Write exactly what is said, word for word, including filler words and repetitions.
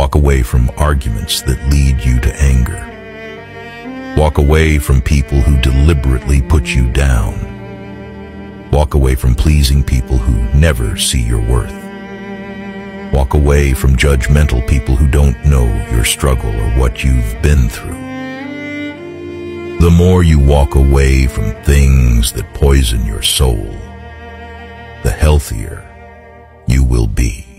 Walk away from arguments that lead you to anger. Walk away from people who deliberately put you down. Walk away from pleasing people who never see your worth. Walk away from judgmental people who don't know your struggle or what you've been through. The more you walk away from things that poison your soul, the healthier you will be.